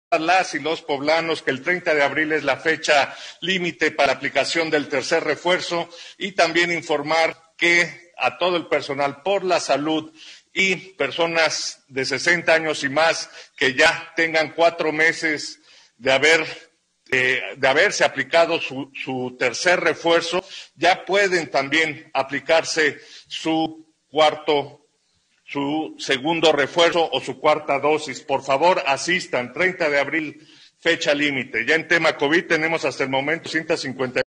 las y los poblanos que el 30 de abril es la fecha límite para la aplicación del tercer refuerzo y también informar que a todo el personal por la salud y personas de 60 años y más que ya tengan 4 meses de haberse aplicado su tercer refuerzo, ya pueden también aplicarse su segundo refuerzo o su cuarta dosis. Por favor, asistan, 30 de abril, fecha límite. Ya en tema COVID tenemos hasta el momento 150